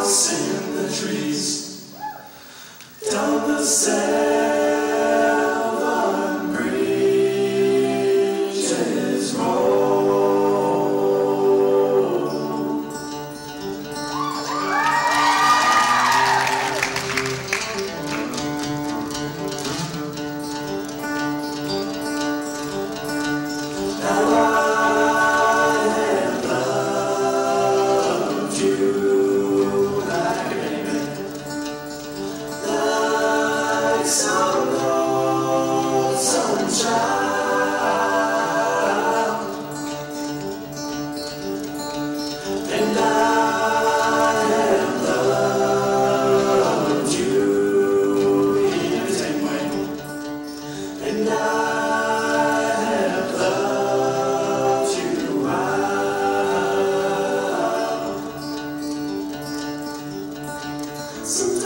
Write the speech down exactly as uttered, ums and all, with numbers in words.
house in the trees, down the seven bridges roll. Now I have loved you like a baby, like some lonesome child, and I have loved you in the same way, and I have loved you out. Sometimes